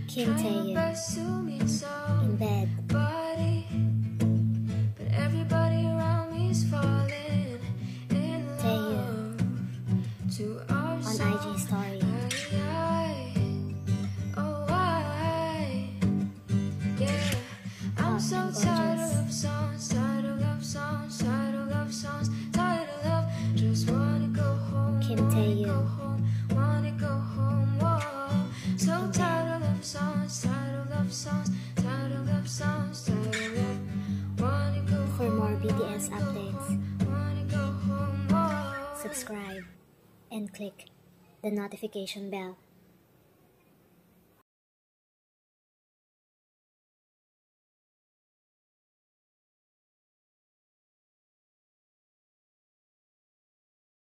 Kim Taehyung in bed. Taehyung on IG story. Hot and gorgeous. Kim Taehyung. For more BTS updates, subscribe and click the notification bell.